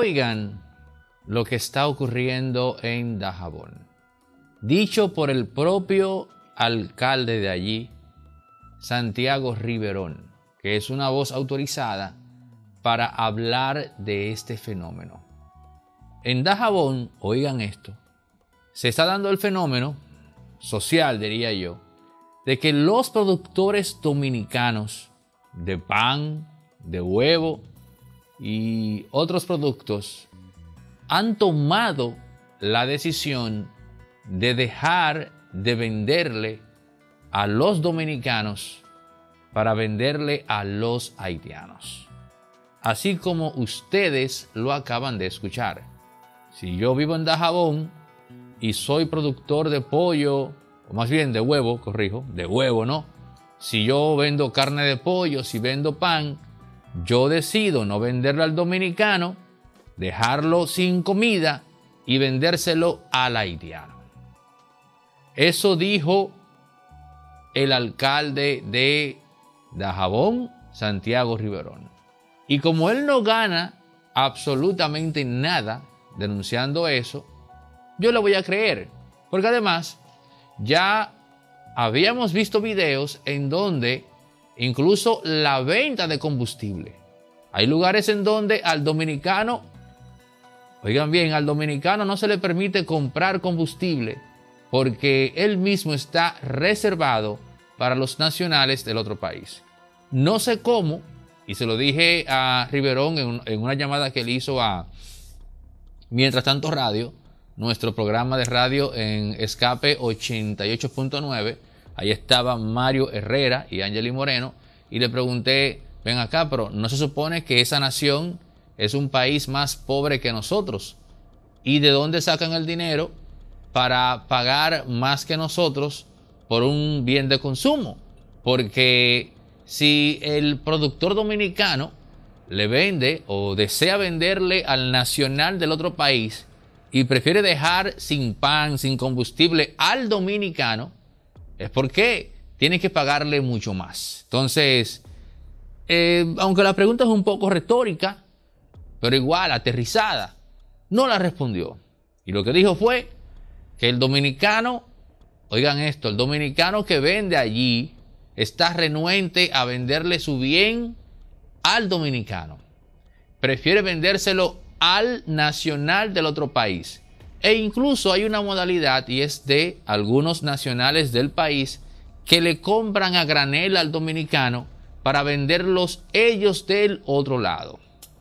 Oigan lo que está ocurriendo en Dajabón. Dicho por el propio alcalde de allí, Santiago Riverón, que es una voz autorizada para hablar de este fenómeno. En Dajabón, oigan esto, se está dando el fenómeno social, diría yo, de que los productores dominicanos de pan, de huevo y otros productos han tomado la decisión de dejar de venderle a los dominicanos para venderle a los haitianos. Así como ustedes lo acaban de escuchar. Si yo vivo en Dajabón y soy productor de pollo, o más bien de huevo, corrijo, de huevo, ¿no? Si yo vendo carne de pollo, si vendo pan, yo decido no venderlo al dominicano, dejarlo sin comida y vendérselo al haitiano. Eso dijo el alcalde de Dajabón, Santiago Riverón. Y como él no gana absolutamente nada denunciando eso, yo le voy a creer. Porque además ya habíamos visto videos en donde incluso la venta de combustible. Hay lugares en donde al dominicano, oigan bien, al dominicano no se le permite comprar combustible porque él mismo está reservado para los nacionales del otro país. No sé cómo, y se lo dije a Riverón en una llamada que él hizo a Mientras Tanto Radio, nuestro programa de radio en Escape 88.9. Ahí estaba Mario Herrera y Angeli Moreno, y le pregunté, ven acá, pero ¿no se supone que esa nación es un país más pobre que nosotros? ¿Y de dónde sacan el dinero para pagar más que nosotros por un bien de consumo? Porque si el productor dominicano le vende o desea venderle al nacional del otro país y prefiere dejar sin pan, sin combustible al dominicano, es porque tiene que pagarle mucho más. Entonces, aunque la pregunta es un poco retórica, pero igual aterrizada, no la respondió. Y lo que dijo fue que el dominicano, oigan esto, el dominicano que vende allí está renuente a venderle su bien al dominicano. Prefiere vendérselo al nacional del otro país. E incluso hay una modalidad, y es de algunos nacionales del país que le compran a granel al dominicano para venderlos ellos del otro lado.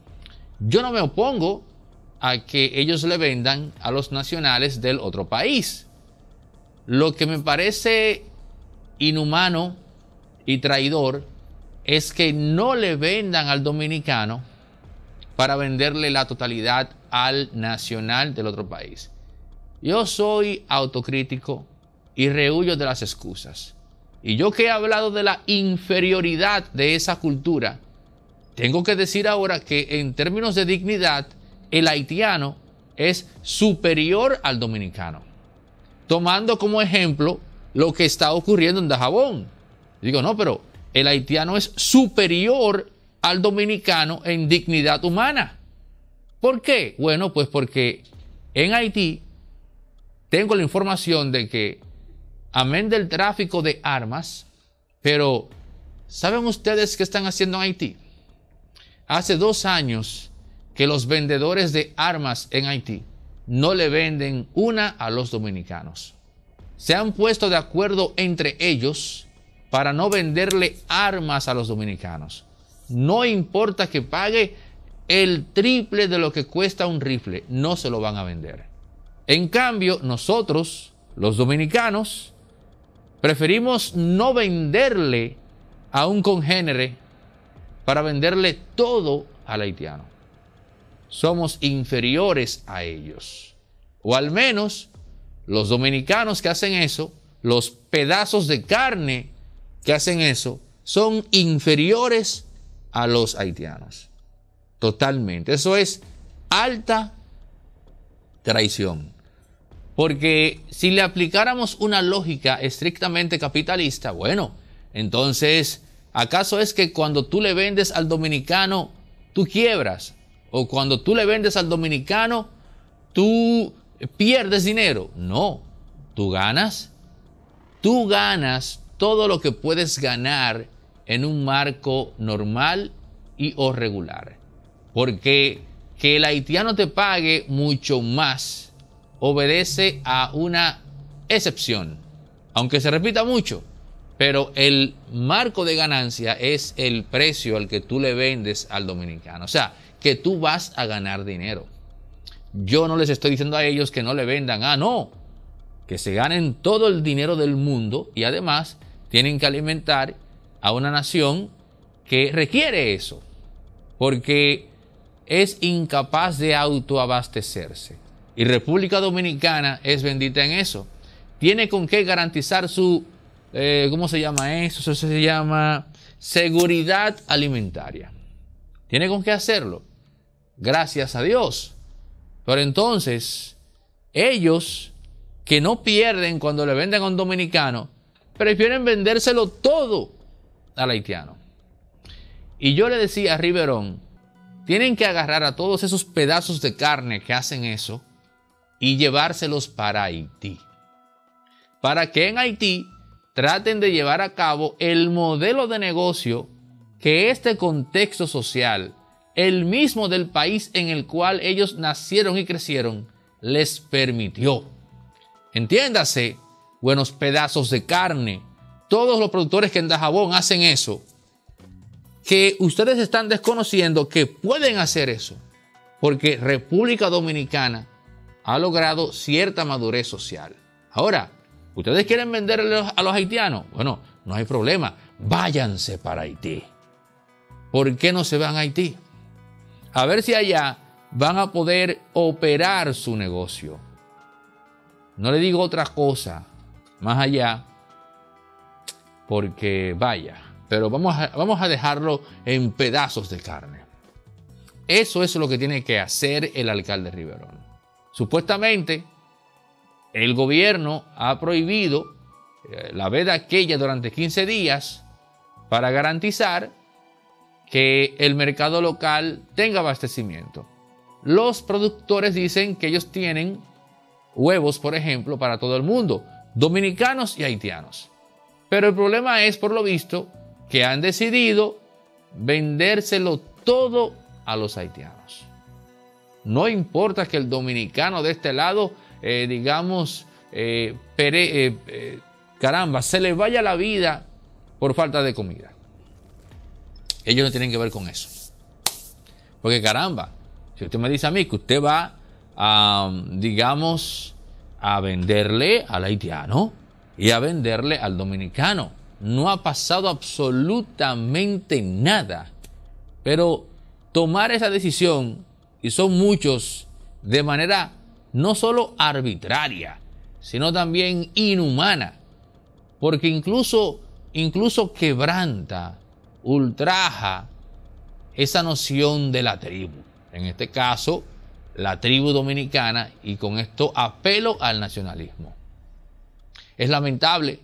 Yo no me opongo a que ellos le vendan a los nacionales del otro país. Lo que me parece inhumano y traidor es que no le vendan al dominicano para venderle la totalidad al nacional del otro país. Yo soy autocrítico y rehuyo de las excusas. Y yo que he hablado de la inferioridad de esa cultura, tengo que decir ahora que en términos de dignidad, el haitiano es superior al dominicano. Tomando como ejemplo lo que está ocurriendo en Dajabón. Digo, no, pero el haitiano es superior al dominicano en dignidad humana. ¿Por qué? Bueno, pues porque en Haití tengo la información de que, amén del tráfico de armas, pero ¿saben ustedes qué están haciendo en Haití? Hace 2 años que los vendedores de armas en Haití no le venden una a los dominicanos. Se han puesto de acuerdo entre ellos para no venderle armas a los dominicanos. No importa que pague el triple de lo que cuesta un rifle, no se lo van a vender. En cambio, nosotros, los dominicanos, preferimos no venderle a un congénere para venderle todo al haitiano. Somos inferiores a ellos. O al menos los dominicanos que hacen eso, los pedazos de carne que hacen eso, son inferiores a los haitianos. Totalmente. Eso es alta traición. Porque si le aplicáramos una lógica estrictamente capitalista, bueno, entonces, ¿acaso es que cuando tú le vendes al dominicano, tú quiebras? o cuando tú le vendes al dominicano, tú pierdes dinero. No, tú ganas todo lo que puedes ganar en un marco normal y o regular. Porque que el haitiano te pague mucho más obedece a una excepción, aunque se repita mucho, pero el marco de ganancia es el precio al que tú le vendes al dominicano. O sea, que tú vas a ganar dinero. Yo no les estoy diciendo a ellos que no le vendan, no, que se ganen todo el dinero del mundo y además tienen que alimentar a una nación que requiere eso, porque es incapaz de autoabastecerse. Y República Dominicana es bendita en eso. Tiene con qué garantizar su, ¿cómo se llama eso? Eso se llama seguridad alimentaria. Tiene con qué hacerlo. Gracias a Dios. Pero entonces, ellos que no pierden cuando le venden a un dominicano, prefieren vendérselo todo al haitiano. Y yo le decía a Riverón, tienen que agarrar a todos esos pedazos de carne que hacen eso y llevárselos para Haití. Para que en Haití traten de llevar a cabo el modelo de negocio que este contexto social, el mismo del país en el cual ellos nacieron y crecieron, les permitió. Entiéndase, buenos pedazos de carne. Todos los productores que en Dajabón hacen eso, que ustedes están desconociendo que pueden hacer eso, porque República Dominicana ha logrado cierta madurez social. Ahora, ¿ustedes quieren venderle a los haitianos? Bueno, no hay problema, váyanse para Haití. ¿Por qué no se van a Haití? A ver si allá van a poder operar su negocio. No le digo otra cosa más allá, porque vaya, pero vamos a dejarlo en pedazos de carne. Eso es lo que tiene que hacer el alcalde Riverón. Supuestamente, el gobierno ha prohibido la veda aquella durante 15 días para garantizar que el mercado local tenga abastecimiento. Los productores dicen que ellos tienen huevos, por ejemplo, para todo el mundo, dominicanos y haitianos. Pero el problema es, por lo visto, que han decidido vendérselo todo a los haitianos. No importa que el dominicano de este lado, caramba, se le vaya la vida por falta de comida. Ellos no tienen que ver con eso. Porque caramba, si usted me dice a mí que usted va a venderle al haitiano y a venderle al dominicano, no ha pasado absolutamente nada. Pero tomar esa decisión, y son muchos, de manera no solo arbitraria, sino también inhumana, porque incluso quebranta, ultraja esa noción de la tribu. En este caso, la tribu dominicana, y con esto apelo al nacionalismo. Es lamentable.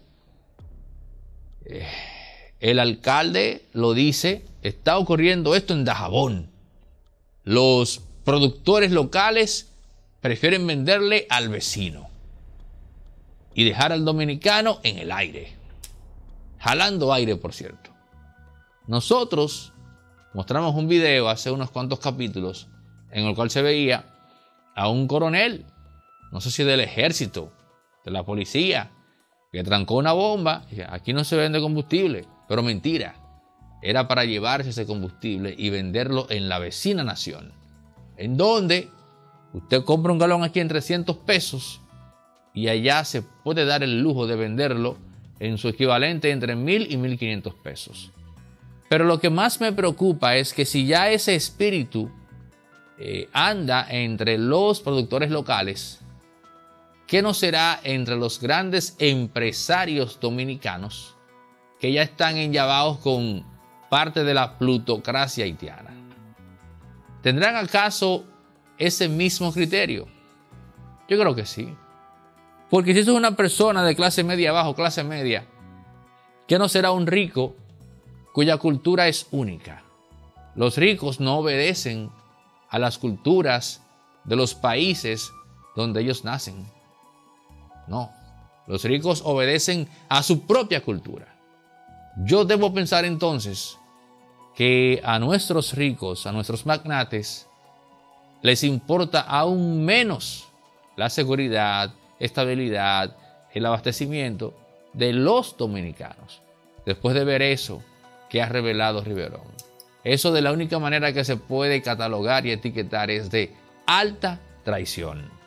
El alcalde lo dice, está ocurriendo esto en Dajabón. Los productores locales prefieren venderle al vecino y dejar al dominicano en el aire, jalando aire, por cierto. Nosotros mostramos un video hace unos cuantos capítulos en el cual se veía a un coronel, no sé si del ejército, de la policía, que trancó una bomba. Y aquí no se vende combustible, pero mentira. Era para llevarse ese combustible y venderlo en la vecina nación, en donde usted compra un galón aquí en 300 pesos y allá se puede dar el lujo de venderlo en su equivalente entre 1,000 y 1,500 pesos. Pero lo que más me preocupa es que si ya ese espíritu anda entre los productores locales, ¿qué no será entre los grandes empresarios dominicanos que ya están enllavados con parte de la plutocracia haitiana? ¿Tendrán acaso ese mismo criterio? Yo creo que sí. Porque si eso es una persona de clase media abajo, clase media, ¿qué no será un rico cuya cultura es única? Los ricos no obedecen a las culturas de los países donde ellos nacen. No, los ricos obedecen a su propia cultura. Yo debo pensar entonces que a nuestros ricos, a nuestros magnates, les importa aún menos la seguridad, estabilidad, el abastecimiento de los dominicanos. Después de ver eso que ha revelado Riverón. Eso de la única manera que se puede catalogar y etiquetar es de alta traición.